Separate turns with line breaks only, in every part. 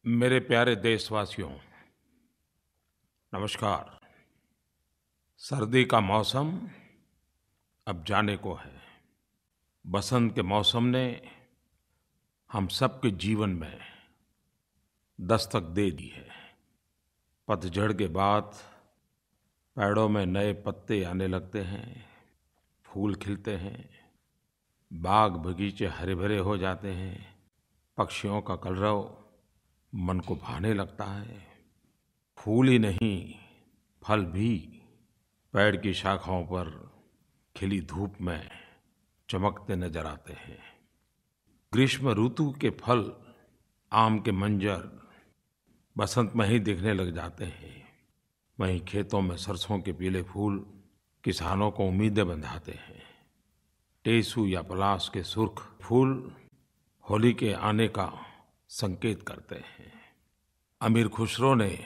मेरे प्यारे देशवासियों, नमस्कार। सर्दी का मौसम अब जाने को है। बसंत के मौसम ने हम सबके जीवन में दस्तक दे दी है। पतझड़ के बाद पेड़ों में नए पत्ते आने लगते हैं, फूल खिलते हैं, बाग बगीचे हरे भरे हो जाते हैं, पक्षियों का कलरव मन को भाने लगता है। फूल ही नहीं, फल भी पेड़ की शाखाओं पर खिली धूप में चमकते नजर आते हैं। ग्रीष्म ऋतु के फल, आम के मंजर बसंत में ही दिखने लग जाते हैं। वहीं खेतों में सरसों के पीले फूल किसानों को उम्मीदें बंधाते हैं। टेसू या पलाश के सुर्ख फूल होली के आने का संकेत करते हैं। अमीर खुसरो ने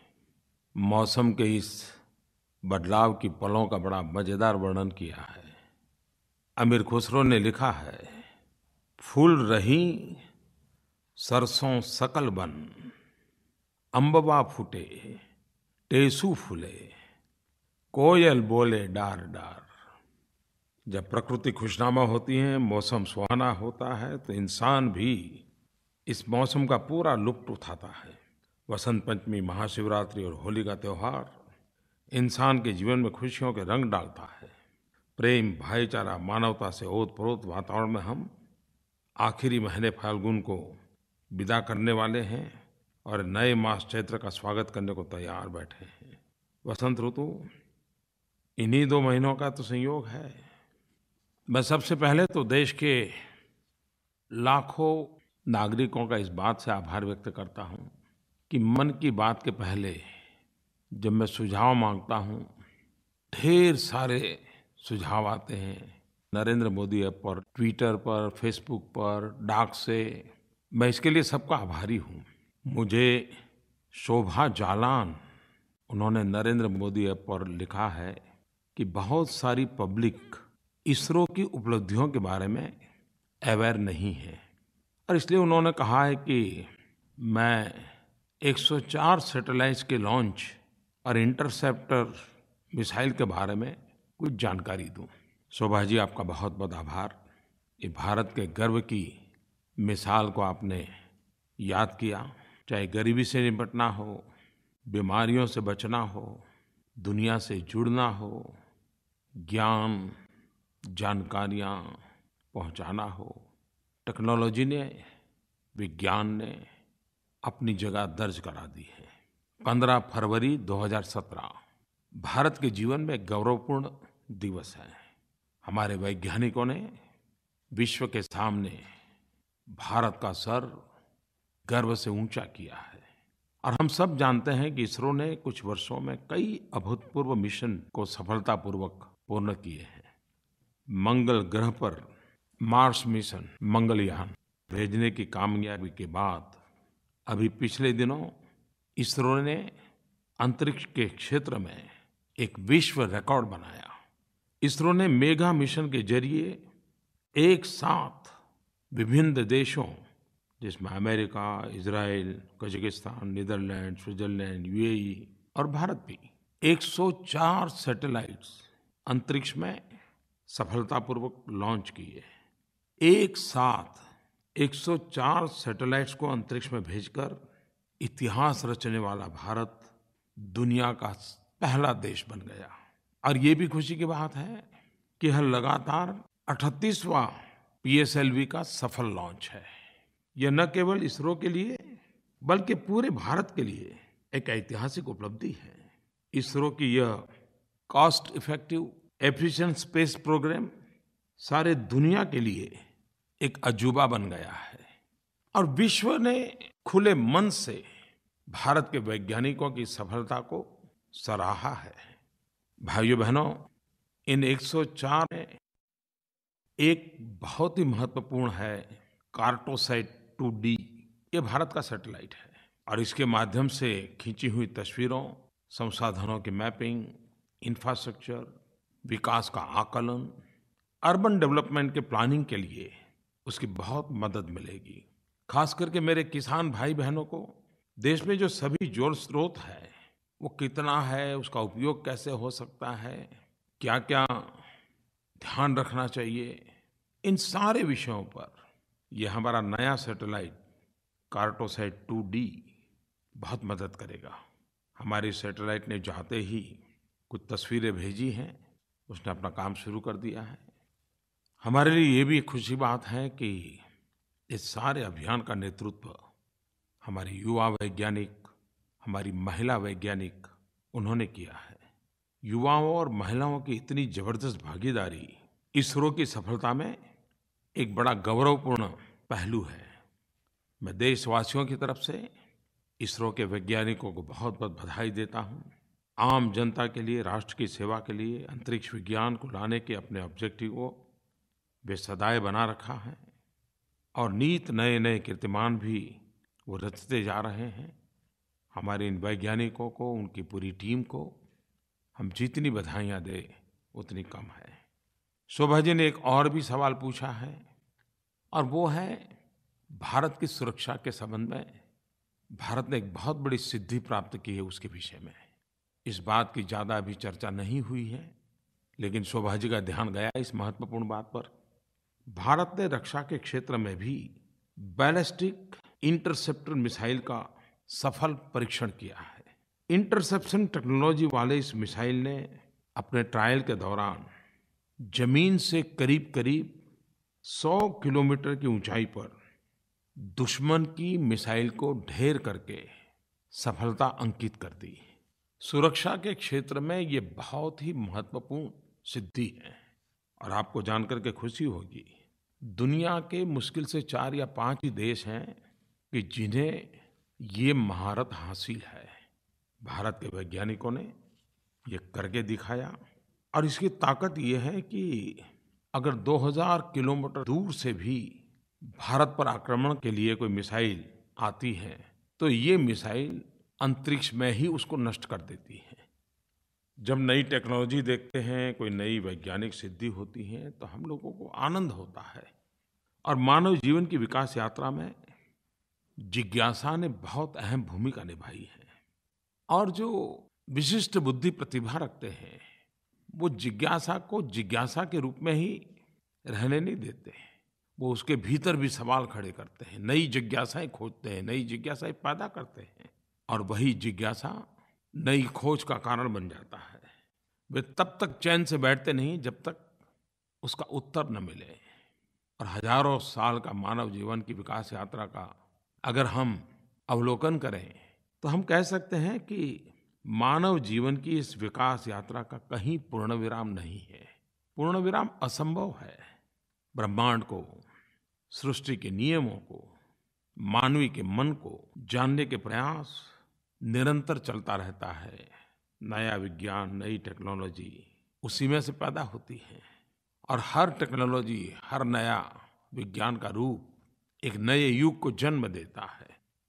मौसम के इस बदलाव की पलों का बड़ा मजेदार वर्णन किया है। अमीर खुसरो ने लिखा है, फूल रही सरसों सकल बन, अम्बवा फूटे टेसू फूले, कोयल बोले डार डार। जब प्रकृति खुशनुमा होती है, मौसम सुहाना होता है, तो इंसान भी इस मौसम का पूरा लुत्फ़ उठाता है। वसंत पंचमी, महाशिवरात्रि और होली का त्योहार इंसान के जीवन में खुशियों के रंग डालता है। प्रेम, भाईचारा, मानवता से ओतप्रोत वातावरण में हम आखिरी महीने फाल्गुन को विदा करने वाले हैं और नए मास चैत्र का स्वागत करने को तैयार बैठे हैं। वसंत ऋतु इन्हीं 2 महीनों का तो संयोग है। मैं सबसे पहले तो देश के लाखों नागरिकों का इस बात से आभार व्यक्त करता हूँ कि मन की बात के पहले जब मैं सुझाव मांगता हूँ, ढेर सारे सुझाव आते हैं। नरेंद्र मोदी ऐप पर, ट्विटर पर, फेसबुक पर, डाक से। मैं इसके लिए सबका आभारी हूँ। मुझे शोभा जालान, उन्होंने नरेंद्र मोदी ऐप पर लिखा है कि बहुत सारी पब्लिक इसरो की उपलब्धियों के बारे में अवेयर नहीं है, और इसलिए उन्होंने कहा है कि मैं 104 सैटेलाइट्स के लॉन्च और इंटरसेप्टर मिसाइल के बारे में कुछ जानकारी दूं। शोभा जी, आपका बहुत बहुत आभार। ये भारत के गर्व की मिसाल को आपने याद किया। चाहे गरीबी से निपटना हो, बीमारियों से बचना हो, दुनिया से जुड़ना हो, ज्ञान जानकारियाँ पहुँचाना हो, टेक्नोलॉजी ने, विज्ञान ने अपनी जगह दर्ज करा दी है। 15 फरवरी 2017 भारत के जीवन में गौरवपूर्ण दिवस है। हमारे वैज्ञानिकों ने विश्व के सामने भारत का सर गर्व से ऊंचा किया है। और हम सब जानते हैं कि इसरो ने कुछ वर्षों में कई अभूतपूर्व मिशन को सफलतापूर्वक पूर्ण किए हैं। मंगल ग्रह पर मार्स मिशन, मंगलयान भेजने की कामयाबी के बाद अभी पिछले दिनों इसरो ने अंतरिक्ष के क्षेत्र में एक विश्व रिकॉर्ड बनाया। इसरो ने मेगा मिशन के जरिए एक साथ विभिन्न देशों, जिसमें America, Israel, Kazakhstan, Netherlands, Switzerland, UAE और भारत भी, 104 सैटेलाइट्स अंतरिक्ष में सफलतापूर्वक लॉन्च किए। एक साथ 104 सैटेलाइट्स को अंतरिक्ष में भेजकर इतिहास रचने वाला भारत दुनिया का पहला देश बन गया। और ये भी खुशी की बात है कि यह लगातार 38वां पीएसएलवी का सफल लॉन्च है। यह न केवल इसरो के लिए बल्कि पूरे भारत के लिए एक ऐतिहासिक उपलब्धि है। इसरो की यह cost effective efficient space programme सारे दुनिया के लिए एक अजूबा बन गया है, और विश्व ने खुले मन से भारत के वैज्ञानिकों की सफलता को सराहा है। भाइयों बहनों, इन 104 में एक बहुत ही महत्वपूर्ण है कार्टोसैट 2D। ये भारत का सैटेलाइट है और इसके माध्यम से खींची हुई तस्वीरों, संसाधनों की मैपिंग, इंफ्रास्ट्रक्चर, विकास का आकलन, अर्बन डेवलपमेंट के प्लानिंग के लिए उसकी बहुत मदद मिलेगी। खास करके मेरे किसान भाई बहनों को देश में जो सभी जल स्रोत है, वो कितना है, उसका उपयोग कैसे हो सकता है, क्या-क्या ध्यान रखना चाहिए, इन सारे विषयों पर ये हमारा नया सैटेलाइट कार्टोसैट 2D बहुत मदद करेगा। हमारी सैटेलाइट ने जाते ही कुछ तस्वीरें भेजी हैं, उसने अपना काम शुरू कर दिया है। हमारे लिए ये भी एक खुशी बात है कि इस सारे अभियान का नेतृत्व हमारे युवा वैज्ञानिक, हमारी महिला वैज्ञानिक, उन्होंने किया है। युवाओं और महिलाओं की इतनी ज़बरदस्त भागीदारी इसरो की सफलता में एक बड़ा गौरवपूर्ण पहलू है। मैं देशवासियों की तरफ से इसरो के वैज्ञानिकों को बहुत-बहुत बधाई देता हूँ। आम जनता के लिए, राष्ट्र की सेवा के लिए अंतरिक्ष विज्ञान को लाने के अपने ऑब्जेक्टिव को वे सदाए बना रखा है और नित नए-नए कीर्तिमान भी वो रचते जा रहे हैं। हमारे इन वैज्ञानिकों को, उनकी पूरी टीम को हम जितनी बधाइयाँ दें, उतनी कम है। शोभा जी ने एक और भी सवाल पूछा है और वो है भारत की सुरक्षा के संबंध में। भारत ने एक बहुत बड़ी सिद्धि प्राप्त की है उसके विषय में। इस बात की ज़्यादा अभी चर्चा नहीं हुई है, लेकिन शोभा जी का ध्यान गया इस महत्वपूर्ण बात पर। भारत ने रक्षा के क्षेत्र में भी बैलिस्टिक इंटरसेप्टर मिसाइल का सफल परीक्षण किया है। इंटरसेप्शन टेक्नोलॉजी वाले इस मिसाइल ने अपने ट्रायल के दौरान जमीन से करीब-करीब 100 किलोमीटर की ऊंचाई पर दुश्मन की मिसाइल को ढेर करके सफलता अंकित कर दी। सुरक्षा के क्षेत्र में ये बहुत ही महत्वपूर्ण सिद्धि है और आपको जानकर के खुशी होगी, दुनिया के मुश्किल से 4 या 5 ही देश हैं कि जिन्हें ये महारत हासिल है। भारत के वैज्ञानिकों ने ये करके दिखाया और इसकी ताकत ये है कि अगर 2000 किलोमीटर दूर से भी भारत पर आक्रमण के लिए कोई मिसाइल आती है, तो ये मिसाइल अंतरिक्ष में ही उसको नष्ट कर देती है। जब नई टेक्नोलॉजी देखते हैं, कोई नई वैज्ञानिक सिद्धि होती है, तो हम लोगों को आनंद होता है। और मानव जीवन की विकास यात्रा में जिज्ञासा ने बहुत अहम भूमिका निभाई है। और जो विशिष्ट बुद्धि प्रतिभा रखते हैं, वो जिज्ञासा को जिज्ञासा के रूप में ही रहने नहीं देते हैं। वो उसके भीतर भी सवाल खड़े करते हैं, नई जिज्ञासाएं खोजते हैं, नई जिज्ञासाएं पैदा करते हैं और वही जिज्ञासा नई खोज का कारण बन जाता है। वे तब तक चैन से बैठते नहीं जब तक उसका उत्तर न मिले। और हजारों साल का मानव जीवन की विकास यात्रा का अगर हम अवलोकन करें, तो हम कह सकते हैं कि मानव जीवन की इस विकास यात्रा का कहीं पूर्ण विराम नहीं है। पूर्ण विराम असंभव है। ब्रह्मांड को, सृष्टि के नियमों को, मानवी के मन को जानने के प्रयास निरंतर चलता रहता है। नया विज्ञान, नई टेक्नोलॉजी उसी में से पैदा होती है और हर टेक्नोलॉजी, हर नया विज्ञान का रूप एक नए युग को जन्म देता है।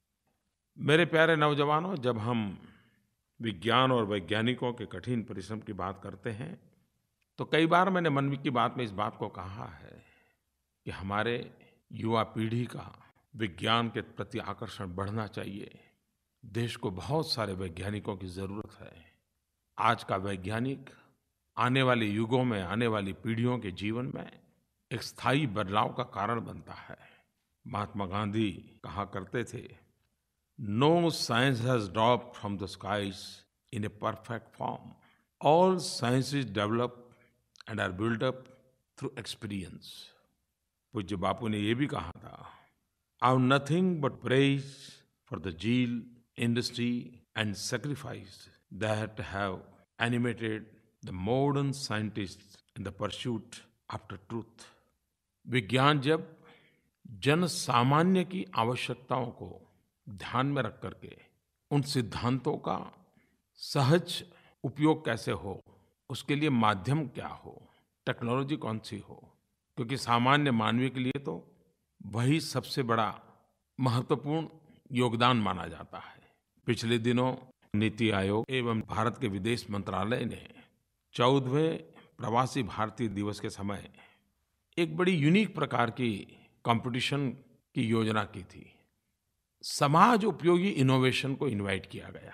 मेरे प्यारे नौजवानों, जब हम विज्ञान और वैज्ञानिकों के कठिन परिश्रम की बात करते हैं, तो कई बार मैंने मन की बात में इस बात को कहा है कि हमारे युवा पीढ़ी का विज्ञान के प्रति आकर्षण बढ़ना चाहिए। देश को बहुत सारे वैज्ञानिकों की ज़रूरत है। आज का वैज्ञानिक आने वाले युगों में, आने वाली पीढ़ियों के जीवन में एक स्थायी बदलाव का कारण बनता है। महात्मा गांधी कहा करते थे, no science has dropped from the skies in a perfect form, all sciences develop and are built up through experience. पूज्य बापू ने ये भी कहा था, I have nothing but praise for the zeal, industry and sacrifice that have animated the modern scientists in the pursuit after truth. विज्ञान जब जन सामान्य की आवश्यकताओं को ध्यान में रख करके उन सिद्धांतों का सहज उपयोग कैसे हो, उसके लिए माध्यम क्या हो, टेक्नोलॉजी कौन सी हो, क्योंकि सामान्य मानवीय के लिए तो वही सबसे बड़ा महत्वपूर्ण योगदान माना जाता है। पिछले दिनों नीति आयोग एवं भारत के विदेश मंत्रालय ने 14वें प्रवासी भारतीय दिवस के समय एक बड़ी यूनिक प्रकार की कंपटीशन की योजना की थी। समाज उपयोगी इनोवेशन को इनवाइट किया गया।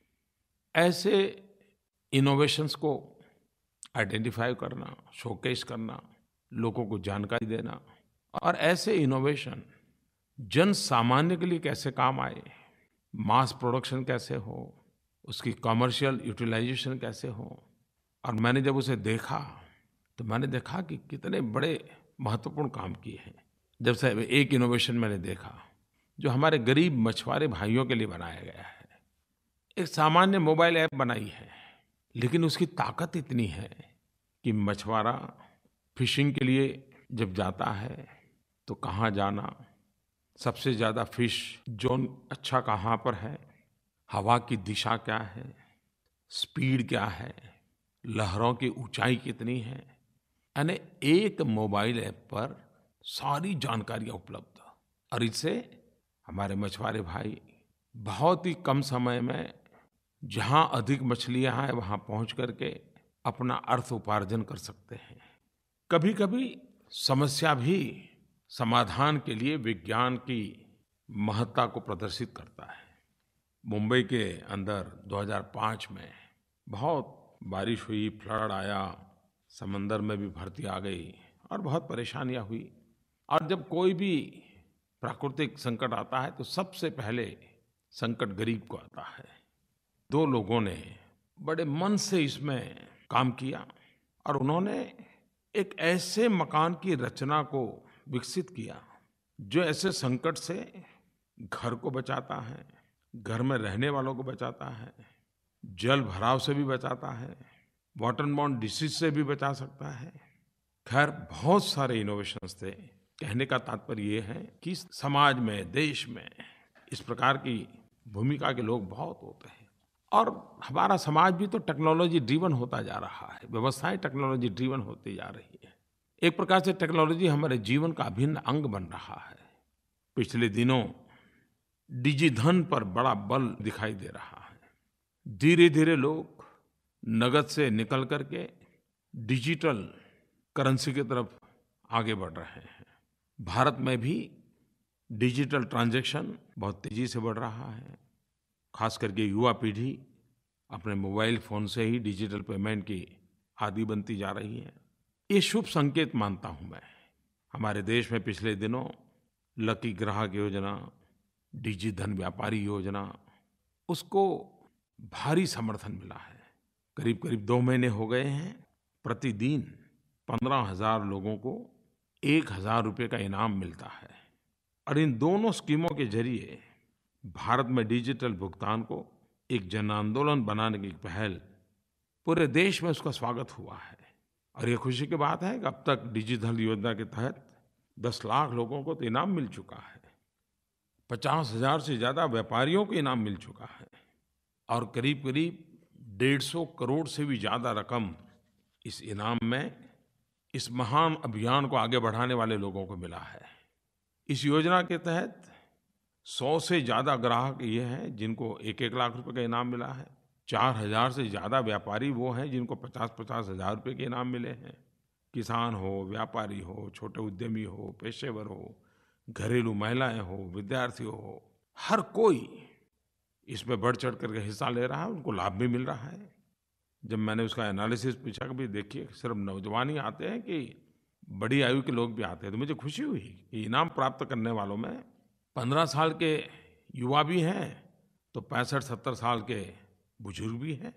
ऐसे इनोवेशंस को आइडेंटिफाई करना, शोकेस करना, लोगों को जानकारी देना और ऐसे इनोवेशन जन सामान्य के लिए कैसे काम आए, मास प्रोडक्शन कैसे हो, उसकी कमर्शियल यूटिलाइजेशन कैसे हो। और मैंने जब उसे देखा तो मैंने देखा कि कितने बड़े महत्वपूर्ण काम किए हैं। जब से एक इनोवेशन मैंने देखा जो हमारे गरीब मछुआरे भाइयों के लिए बनाया गया है। एक सामान्य मोबाइल ऐप बनाई है, लेकिन उसकी ताकत इतनी है कि मछुआरा फिशिंग के लिए जब जाता है तो कहाँ जाना, सबसे ज़्यादा फिश ज़ोन अच्छा कहाँ पर है, हवा की दिशा क्या है, स्पीड क्या है, लहरों की ऊंचाई कितनी है, यानी एक मोबाइल ऐप पर सारी जानकारियाँ उपलब्ध। और इससे हमारे मछुआरे भाई बहुत ही कम समय में जहाँ अधिक मछलियाँ हैं वहाँ पहुँच करके अपना अर्थ उपार्जन कर सकते हैं। कभी-कभी समस्या भी समाधान के लिए विज्ञान की महत्ता को प्रदर्शित करता है। मुंबई के अंदर 2005 में बहुत बारिश हुई, फ्लड आया, समंदर में भी भरती आ गई और बहुत परेशानियाँ हुई। और जब कोई भी प्राकृतिक संकट आता है तो सबसे पहले संकट गरीब को आता है। दो लोगों ने बड़े मन से इसमें काम किया और उन्होंने एक ऐसे मकान की रचना को विकसित किया जो ऐसे संकट से घर को बचाता है, घर में रहने वालों को बचाता है, जल भराव से भी बचाता है, वाटर बॉर्न डिसीज से भी बचा सकता है। खैर बहुत सारे इनोवेशंस थे। कहने का तात्पर्य ये है कि समाज में, देश में इस प्रकार की भूमिका के लोग बहुत होते हैं। और हमारा समाज भी तो टेक्नोलॉजी ड्रिवन होता जा रहा है, व्यवस्थाएं टेक्नोलॉजी ड्रिवन होती जा रही है। एक प्रकार से टेक्नोलॉजी हमारे जीवन का अभिन्न अंग बन रहा है। पिछले दिनों डिजिधन पर बड़ा बल दिखाई दे रहा है। धीरे-धीरे लोग नगद से निकल करके डिजिटल करेंसी की तरफ आगे बढ़ रहे हैं। भारत में भी डिजिटल ट्रांजैक्शन बहुत तेज़ी से बढ़ रहा है। खास करके युवा पीढ़ी अपने मोबाइल फ़ोन से ही डिजिटल पेमेंट की आदी बनती जा रही है। ये शुभ संकेत मानता हूँ मैं। हमारे देश में पिछले दिनों लकी ग्राहक योजना, डिजिधन व्यापारी योजना, उसको भारी समर्थन मिला है। करीब-करीब 2 महीने हो गए हैं। प्रतिदिन 15,000 लोगों को 1,000 रुपये का इनाम मिलता है। और इन दोनों स्कीमों के ज़रिए भारत में डिजिटल भुगतान को एक जन आंदोलन बनाने की पहल पूरे देश में उसका स्वागत हुआ है। और ये खुशी की बात है कि अब तक डिजिटल योजना के तहत 10 लाख लोगों को तो इनाम मिल चुका है। 50,000 से ज़्यादा व्यापारियों को इनाम मिल चुका है। और करीब-करीब 150 करोड़ से भी ज़्यादा रकम इस इनाम में इस महान अभियान को आगे बढ़ाने वाले लोगों को मिला है। इस योजना के तहत 100 से ज़्यादा ग्राहक ये हैं जिनको 1-1 लाख रुपए का इनाम मिला है। 4,000 से ज़्यादा व्यापारी वो हैं जिनको 50-50 हज़ार रुपये के इनाम मिले हैं। किसान हो, व्यापारी हो, छोटे उद्यमी हो, पेशेवर हो, घरेलू महिलाएं हो, विद्यार्थी हो, हर कोई इसमें बढ़-चढ़ करके हिस्सा ले रहा है, उनको लाभ भी मिल रहा है। जब मैंने उसका एनालिसिस पूछा कि भाई देखिए सिर्फ नौजवान ही आते हैं कि बड़ी आयु के लोग भी आते हैं, तो मुझे खुशी हुई कि इनाम प्राप्त करने वालों में 15 साल के युवा भी हैं तो 65-70 साल के बुजुर्ग भी हैं।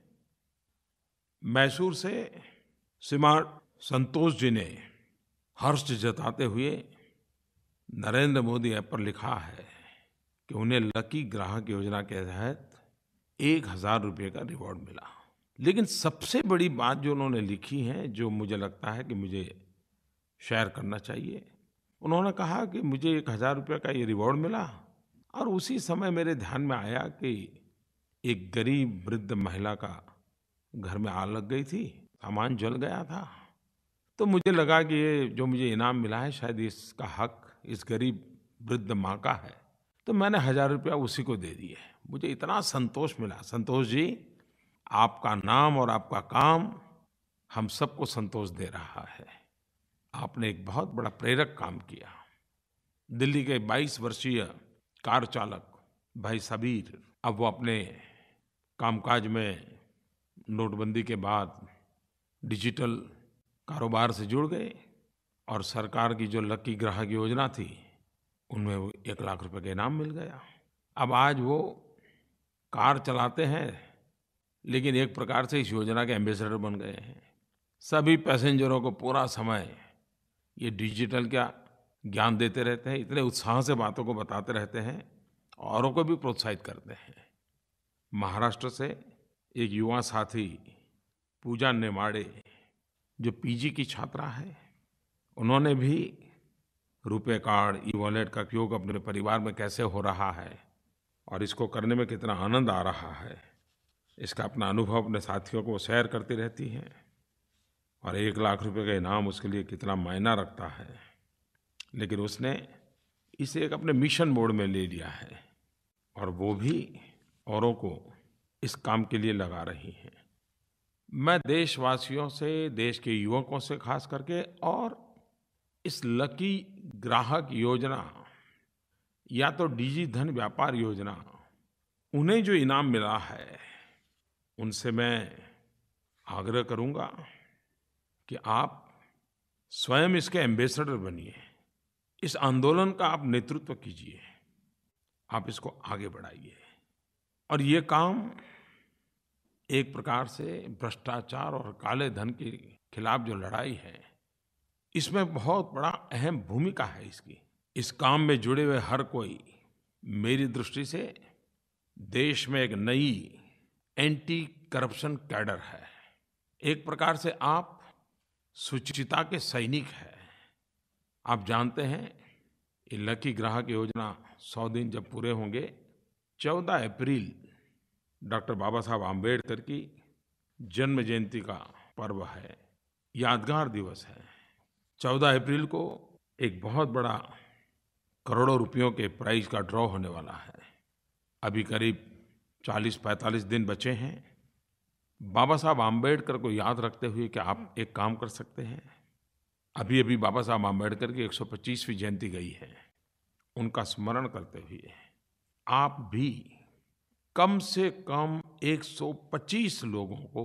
मैसूर से श्रीमान संतोष जी ने हर्ष जताते हुए नरेंद्र मोदी ऐप पर लिखा है कि उन्हें लकी ग्राहक योजना के तहत 1,000 रुपये का रिवॉर्ड मिला। लेकिन सबसे बड़ी बात जो उन्होंने लिखी है, जो मुझे लगता है कि मुझे शेयर करना चाहिए, उन्होंने कहा कि मुझे 1,000 रुपये का ये रिवॉर्ड मिला और उसी समय मेरे ध्यान में आया कि एक गरीब वृद्ध महिला का घर में आग लग गई थी, सामान जल गया था। तो मुझे लगा कि ये जो मुझे इनाम मिला है शायद इसका हक इस गरीब वृद्ध माँ का है, तो मैंने 1,000 रुपया उसी को दे दिए। मुझे इतना संतोष मिला। संतोष जी, आपका नाम और आपका काम हम सबको संतोष दे रहा है। आपने एक बहुत बड़ा प्रेरक काम किया। दिल्ली के 22 वर्षीय कार चालक भाई सबीर, अब वो अपने कामकाज में नोटबंदी के बाद डिजिटल कारोबार से जुड़ गए और सरकार की जो लकी ग्राहक योजना थी, उनमें वो 1 लाख रुपए का इनाम मिल गया। अब आज वो कार चलाते हैं, लेकिन एक प्रकार से इस योजना के एम्बेसडर बन गए हैं। सभी पैसेंजरों को पूरा समय ये डिजिटल का ज्ञान देते रहते हैं, इतने उत्साह से बातों को बताते रहते हैं, औरों को भी प्रोत्साहित करते हैं। महाराष्ट्र से एक युवा साथी पूजा नेमाड़े, जो पीजी की छात्रा है, उन्होंने भी रुपे कार्ड, ई-वॉलेट का उपयोग अपने परिवार में कैसे हो रहा है और इसको करने में कितना आनंद आ रहा है, इसका अपना अनुभव अपने साथियों को शेयर करती रहती हैं। और 1 लाख रुपए का इनाम उसके लिए कितना मायना रखता है, लेकिन उसने इसे एक अपने मिशन मोड में ले लिया है और वो भी औरों को इस काम के लिए लगा रही हैं। मैं देशवासियों से, देश के युवकों से खास करके, और इस लकी ग्राहक योजना या तो डिजी धन व्यापार योजना, उन्हें जो इनाम मिला है, उनसे मैं आग्रह करूँगा कि आप स्वयं इसके एम्बेसडर बनिए, इस आंदोलन का आप नेतृत्व कीजिए, आप इसको आगे बढ़ाइए। और ये काम एक प्रकार से भ्रष्टाचार और काले धन के खिलाफ जो लड़ाई है, इसमें बहुत बड़ा अहम भूमिका है इसकी। इस काम में जुड़े हुए हर कोई, मेरी दृष्टि से देश में एक नई एंटी करप्शन कैडर है। एक प्रकार से आप शुचिता के सैनिक हैं। आप जानते हैं, ये लकी ग्राहक योजना 100 दिन जब पूरे होंगे, 14 अप्रैल डॉक्टर बाबा साहब आम्बेडकर की जन्म जयंती का पर्व है, यादगार दिवस है। 14 अप्रैल को एक बहुत बड़ा करोड़ों रुपयों के प्राइज का ड्रॉ होने वाला है। अभी करीब 40-45 दिन बचे हैं। बाबा साहब आम्बेडकर को याद रखते हुए कि आप एक काम कर सकते हैं, अभी बाबा साहब आम्बेडकर की 125वीं जयंती गई है, उनका स्मरण करते हुए आप भी कम से कम 125 लोगों को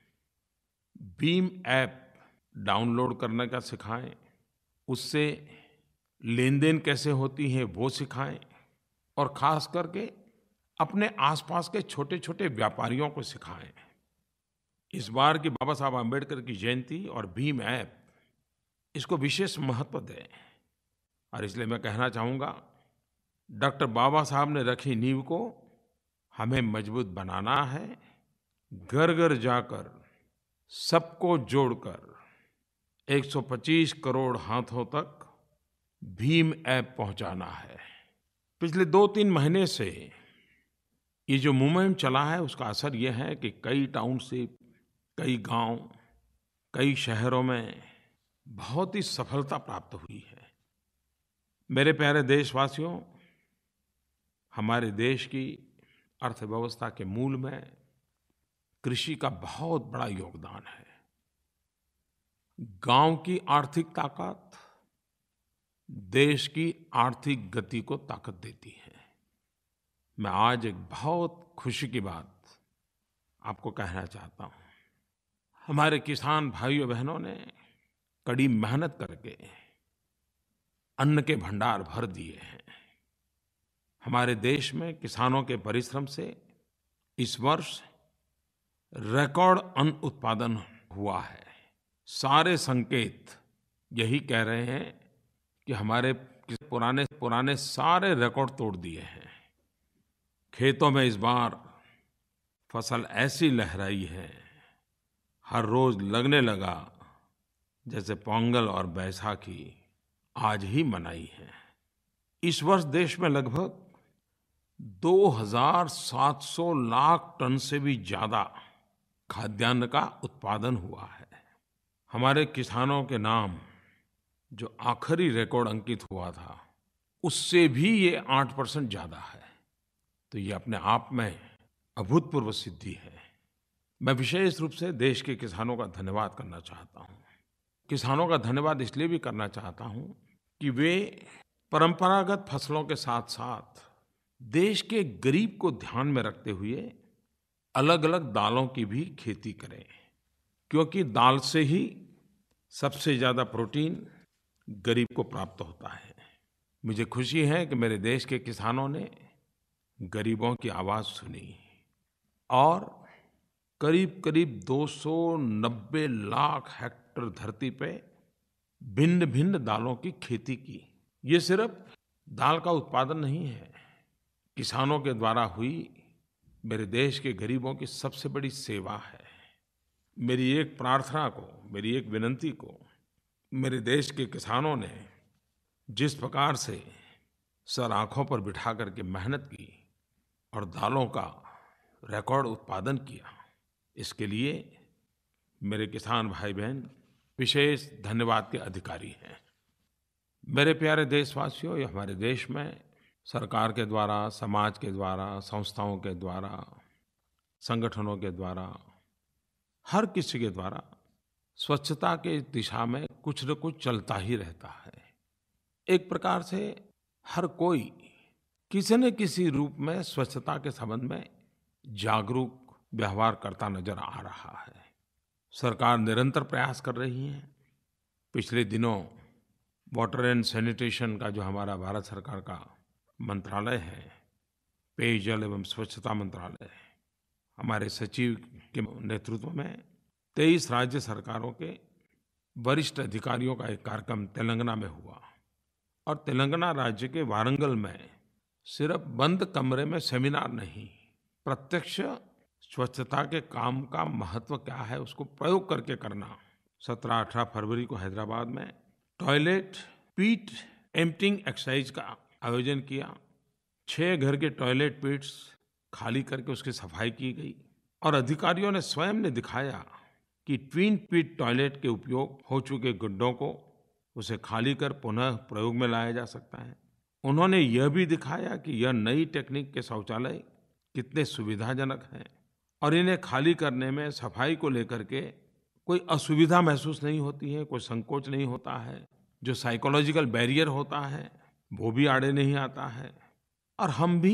भीम ऐप डाउनलोड करने का सिखाएं, उससे लेन-देन कैसे होती है वो सिखाएं, और ख़ास करके अपने आसपास के छोटे-छोटे व्यापारियों को सिखाएं। इस बार की बाबा साहब आम्बेडकर की जयंती और भीम ऐप, इसको विशेष महत्व दें। और इसलिए मैं कहना चाहूँगा, डॉक्टर बाबा साहब ने रखी नींव को हमें मजबूत बनाना है। घर-घर जाकर सबको जोड़कर 125 करोड़ हाथों तक भीम ऐप पहुँचाना है। पिछले 2-3 महीने से ये जो मूवमेंट चला है, उसका असर ये है कि कई टाउनशिप, कई गांव, कई शहरों में बहुत ही सफलता प्राप्त हुई है। मेरे प्यारे देशवासियों, हमारे देश की अर्थव्यवस्था के मूल में कृषि का बहुत बड़ा योगदान है। गांव की आर्थिक ताकत देश की आर्थिक गति को ताकत देती है। मैं आज एक बहुत खुशी की बात आपको कहना चाहता हूँ। हमारे किसान भाइयों बहनों ने कड़ी मेहनत करके अन्न के भंडार भर दिए हैं। हमारे देश में किसानों के परिश्रम से इस वर्ष रिकॉर्ड अन्न उत्पादन हुआ है। सारे संकेत यही कह रहे हैं कि हमारे पुराने सारे रिकॉर्ड तोड़ दिए हैं। खेतों में इस बार फसल ऐसी लहराई है, हर रोज लगने लगा जैसे पोंगल और बैसाखी आज ही मनाई है। इस वर्ष देश में लगभग 2700 लाख टन से भी ज्यादा खाद्यान्न का उत्पादन हुआ है। हमारे किसानों के नाम जो आखिरी रिकॉर्ड अंकित हुआ था, उससे भी ये 8% ज्यादा है। तो ये अपने आप में अभूतपूर्व सिद्धि है। मैं विशेष रूप से देश के किसानों का धन्यवाद करना चाहता हूँ। किसानों का धन्यवाद इसलिए भी करना चाहता हूँ कि वे परंपरागत फसलों के साथ-साथ देश के गरीब को ध्यान में रखते हुए अलग-अलग दालों की भी खेती करें, क्योंकि दाल से ही सबसे ज़्यादा प्रोटीन गरीब को प्राप्त होता है। मुझे खुशी है कि मेरे देश के किसानों ने गरीबों की आवाज़ सुनी और करीब-करीब 290 लाख हेक्टेयर धरती पे भिन्न-भिन्न दालों की खेती की। ये सिर्फ दाल का उत्पादन नहीं है, किसानों के द्वारा हुई मेरे देश के गरीबों की सबसे बड़ी सेवा है। मेरी एक प्रार्थना को, मेरी एक विनती को मेरे देश के किसानों ने जिस प्रकार से सर आँखों पर बिठा करके मेहनत की और दालों का रिकॉर्ड उत्पादन किया, इसके लिए मेरे किसान भाई-बहन विशेष धन्यवाद के अधिकारी हैं। मेरे प्यारे देशवासियों, ये हमारे देश में सरकार के द्वारा, समाज के द्वारा, संस्थाओं के द्वारा, संगठनों के द्वारा, हर किसी के द्वारा स्वच्छता के दिशा में कुछ न कुछ चलता ही रहता है। एक प्रकार से हर कोई किसी न किसी रूप में स्वच्छता के संबंध में जागरूक व्यवहार करता नजर आ रहा है। सरकार निरंतर प्रयास कर रही है। पिछले दिनों वाटर एंड सैनिटेशन का जो हमारा भारत सरकार का मंत्रालय है, पेयजल एवं स्वच्छता मंत्रालय, हमारे सचिव के नेतृत्व में 23 राज्य सरकारों के वरिष्ठ अधिकारियों का एक कार्यक्रम तेलंगाना में हुआ और तेलंगाना राज्य के वारंगल में सिर्फ बंद कमरे में सेमिनार नहीं, प्रत्यक्ष स्वच्छता के काम का महत्व क्या है उसको प्रयोग करके करना। 17-18 फरवरी को हैदराबाद में टॉयलेट पीट एम्प्टिंग एक्सरसाइज का आयोजन किया। 6 घर के टॉयलेट पिट्स खाली करके उसकी सफाई की गई और अधिकारियों ने स्वयं ने दिखाया कि ट्विन पिट टॉयलेट के उपयोग हो चुके गड्ढों को उसे खाली कर पुनः प्रयोग में लाया जा सकता है। उन्होंने यह भी दिखाया कि यह नई टेक्निक के शौचालय कितने सुविधाजनक हैं और इन्हें खाली करने में सफाई को लेकर के कोई असुविधा महसूस नहीं होती है, कोई संकोच नहीं होता है। जो साइकोलॉजिकल बैरियर होता है वो भी आड़े नहीं आता है और हम भी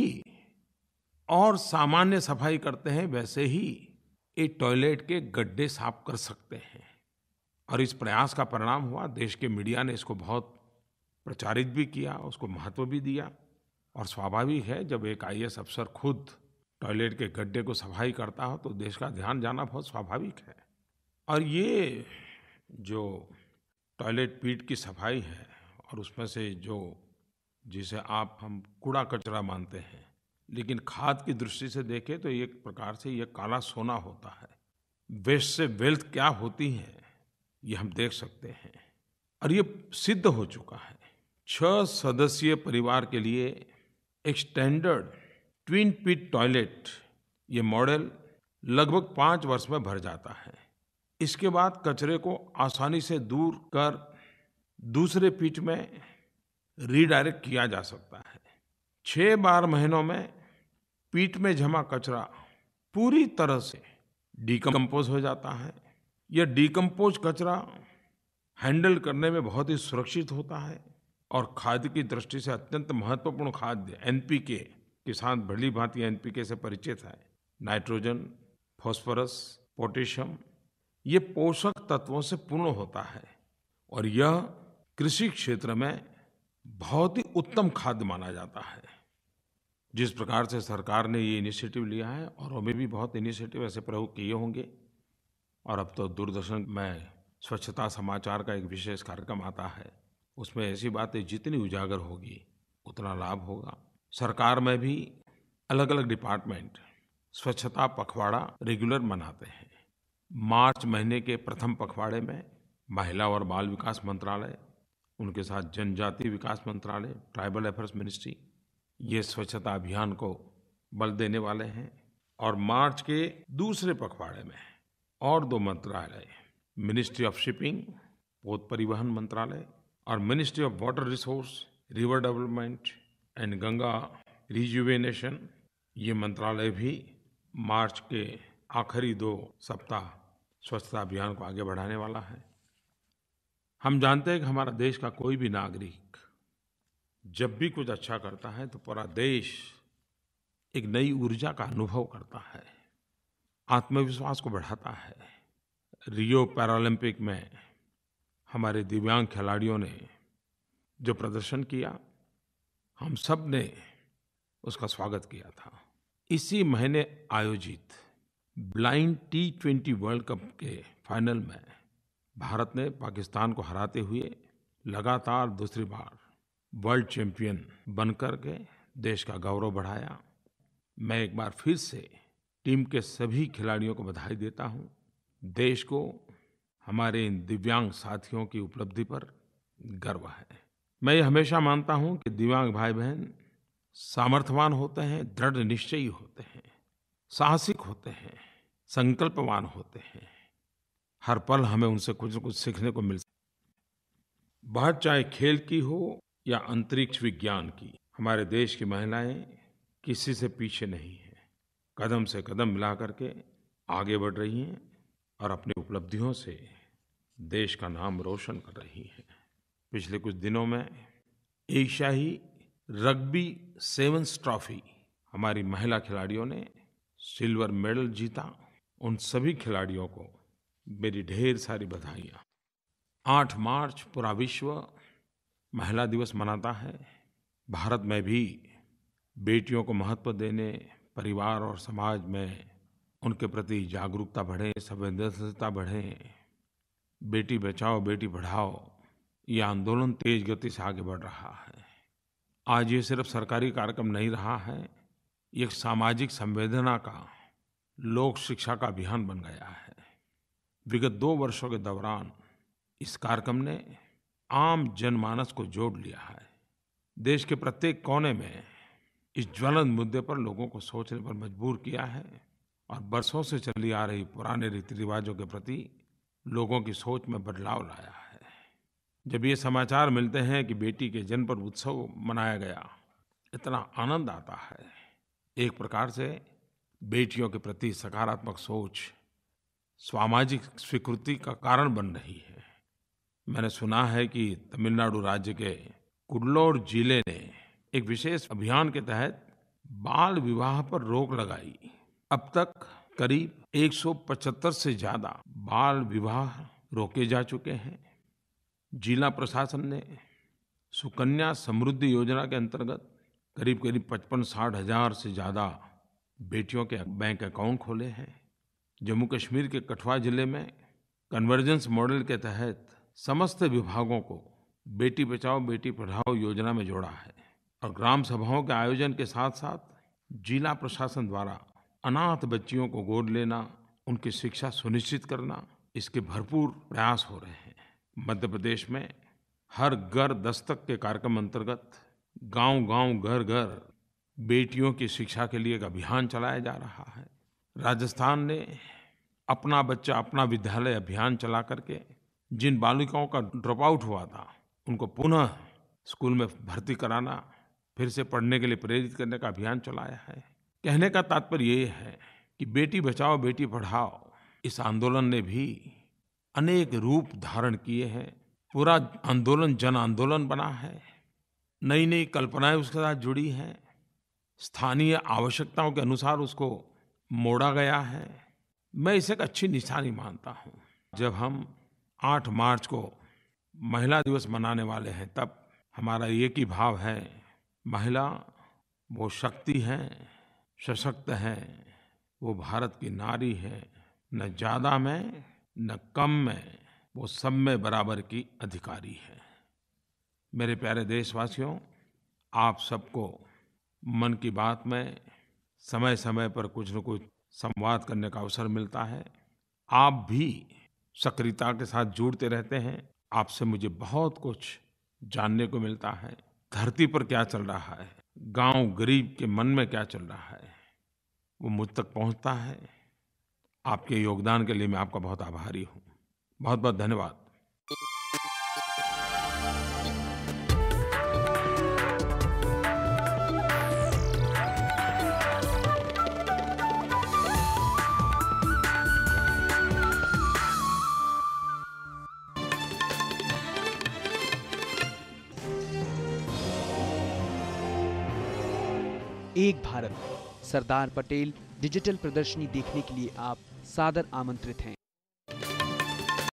और सामान्य सफाई करते हैं वैसे ही एक टॉयलेट के गड्ढे साफ कर सकते हैं। और इस प्रयास का परिणाम हुआ, देश के मीडिया ने इसको बहुत प्रचारित भी किया, उसको महत्व भी दिया और स्वाभाविक है जब एक आईएएस अफसर खुद टॉयलेट के गड्ढे को सफाई करता हो तो देश का ध्यान जाना बहुत स्वाभाविक है। और ये जो टॉयलेट पीट की सफाई है और उसमें से जो जिसे हम कूड़ा कचरा मानते हैं, लेकिन खाद की दृष्टि से देखें तो एक प्रकार से ये काला सोना होता है। वेस्ट से वेल्थ क्या होती है ये हम देख सकते हैं और ये सिद्ध हो चुका है। 6 सदस्यीय परिवार के लिए एक स्टैंडर्ड ट्विन पिट टॉयलेट, ये मॉडल लगभग 5 वर्ष में भर जाता है। इसके बाद कचरे को आसानी से दूर कर दूसरे पिट में रीडायरेक्ट किया जा सकता है। 6-12 महीनों में पिट में जमा कचरा पूरी तरह से डिकम्पोज हो जाता है। यह डिकम्पोज कचरा हैंडल करने में बहुत ही सुरक्षित होता है और खाद की दृष्टि से अत्यंत महत्वपूर्ण खाद्य एनपीके, किसान भली भांति एनपीके से परिचित है। नाइट्रोजन, फास्फोरस, पोटेशियम, ये पोषक तत्वों से पूर्ण होता है और यह कृषि क्षेत्र में बहुत ही उत्तम खाद्य माना जाता है। जिस प्रकार से सरकार ने ये इनिशिएटिव लिया है और हमें भी बहुत इनिशिएटिव ऐसे प्रयोग किए होंगे और अब तो दूरदर्शन में स्वच्छता समाचार का एक विशेष कार्यक्रम आता है, उसमें ऐसी बातें जितनी उजागर होगी उतना लाभ होगा। सरकार में भी अलग अलग डिपार्टमेंट स्वच्छता पखवाड़ा रेगुलर मनाते हैं। मार्च महीने के प्रथम पखवाड़े में महिला और बाल विकास मंत्रालय, उनके साथ जनजाति विकास मंत्रालय, ट्राइबल अफेयर्स मिनिस्ट्री, ये स्वच्छता अभियान को बल देने वाले हैं। और मार्च के दूसरे पखवाड़े में और 2 मंत्रालय, मिनिस्ट्री ऑफ शिपिंग, पोत परिवहन मंत्रालय और ministry of water resource, river development and Ganga rejuvenation, ये मंत्रालय भी मार्च के आखिरी 2 सप्ताह स्वच्छता अभियान को आगे बढ़ाने वाला है। हम जानते हैं कि हमारा देश का कोई भी नागरिक जब भी कुछ अच्छा करता है तो पूरा देश एक नई ऊर्जा का अनुभव करता है, आत्मविश्वास को बढ़ाता है। रियो पैरालंपिक में हमारे दिव्यांग खिलाड़ियों ने जो प्रदर्शन किया, हम सब ने उसका स्वागत किया था। इसी महीने आयोजित ब्लाइंड T20 वर्ल्ड कप के फाइनल में भारत ने पाकिस्तान को हराते हुए लगातार दूसरी बार वर्ल्ड चैम्पियन बनकर के देश का गौरव बढ़ाया। मैं एक बार फिर से टीम के सभी खिलाड़ियों को बधाई देता हूँ। देश को हमारे इन दिव्यांग साथियों की उपलब्धि पर गर्व है। मैं ये हमेशा मानता हूँ कि दिव्यांग भाई-बहन सामर्थ्यवान होते हैं, दृढ़ निश्चयी होते हैं, साहसिक होते हैं, संकल्पवान होते हैं। हर पल हमें उनसे कुछ न कुछ सीखने को मिल सकता है। बात चाहे खेल की हो या अंतरिक्ष विज्ञान की, हमारे देश की महिलाएं किसी से पीछे नहीं हैं। कदम से कदम मिला करके आगे बढ़ रही हैं और अपनी उपलब्धियों से देश का नाम रोशन कर रही हैं। पिछले कुछ दिनों में एशियाई रग्बी सेवेंस ट्रॉफी हमारी महिला खिलाड़ियों ने सिल्वर मेडल जीता। उन सभी खिलाड़ियों को मेरी ढेर सारी बधाइयाँ। 8 मार्च पूरा विश्व महिला दिवस मनाता है। भारत में भी बेटियों को महत्व देने, परिवार और समाज में उनके प्रति जागरूकता बढ़े, संवेदनशीलता बढ़े। बेटी बचाओ बेटी पढ़ाओ ये आंदोलन तेज गति से आगे बढ़ रहा है। आज ये सिर्फ सरकारी कार्यक्रम नहीं रहा है, ये एक सामाजिक संवेदना का, लोक शिक्षा का अभियान बन गया है। विगत 2 वर्षों के दौरान इस कार्यक्रम ने आम जनमानस को जोड़ लिया है। देश के प्रत्येक कोने में इस ज्वलंत मुद्दे पर लोगों को सोचने पर मजबूर किया है और बरसों से चली आ रही पुराने रीति रिवाजों के प्रति लोगों की सोच में बदलाव लाया है। जब ये समाचार मिलते हैं कि बेटी के जन्म पर उत्सव मनाया गया, इतना आनंद आता है। एक प्रकार से बेटियों के प्रति सकारात्मक सोच सामाजिक स्वीकृति का कारण बन रही है। मैंने सुना है कि तमिलनाडु राज्य के कुड्लोर जिले ने एक विशेष अभियान के तहत बाल विवाह पर रोक लगाई। अब तक करीब 175 से ज़्यादा बाल विवाह रोके जा चुके हैं। जिला प्रशासन ने सुकन्या समृद्धि योजना के अंतर्गत करीब 55-60 हज़ार से ज़्यादा बेटियों के बैंक अकाउंट खोले हैं। जम्मू कश्मीर के कठुआ जिले में कन्वर्जेंस मॉडल के तहत समस्त विभागों को बेटी बचाओ बेटी पढ़ाओ योजना में जोड़ा है और ग्राम सभाओं के आयोजन के साथ-साथ जिला प्रशासन द्वारा अनाथ बच्चियों को गोद लेना, उनकी शिक्षा सुनिश्चित करना, इसके भरपूर प्रयास हो रहे हैं। मध्य प्रदेश में हर घर दस्तक के कार्यक्रम अंतर्गत गांव-गांव, घर-घर बेटियों की शिक्षा के लिए एक अभियान चलाया जा रहा है। राजस्थान ने अपना बच्चा अपना विद्यालय अभियान चला करके जिन बालिकाओं का ड्रॉप आउट हुआ था, उनको पुनः स्कूल में भर्ती कराना, फिर से पढ़ने के लिए प्रेरित करने का अभियान चलाया है। कहने का तात्पर्य ये है कि बेटी बचाओ बेटी पढ़ाओ इस आंदोलन ने भी अनेक रूप धारण किए हैं। पूरा आंदोलन जन आंदोलन बना है। नई-नई कल्पनाएं उसके साथ जुड़ी हैं। स्थानीय आवश्यकताओं के अनुसार उसको मोड़ा गया है। मैं इसे एक अच्छी निशानी मानता हूँ। जब हम 8 मार्च को महिला दिवस मनाने वाले हैं, तब हमारा एक ही भाव है, महिला वो शक्ति है, सशक्त है, वो भारत की नारी है। न ज़्यादा में न कम में, वो सब में बराबर की अधिकारी है। मेरे प्यारे देशवासियों, आप सबको मन की बात में समय-समय पर कुछ न कुछ संवाद करने का अवसर मिलता है। आप भी सक्रियता के साथ जुड़ते रहते हैं। आपसे मुझे बहुत कुछ जानने को मिलता है। धरती पर क्या चल रहा है, गांव गरीब के मन में क्या चल रहा है, वो मुझ तक पहुंचता है। आपके योगदान के लिए मैं आपका बहुत आभारी हूँ। बहुत-बहुत धन्यवाद।
एक भारत सरदार पटेल डिजिटल प्रदर्शनी देखने के लिए आप सादर आमंत्रित हैं।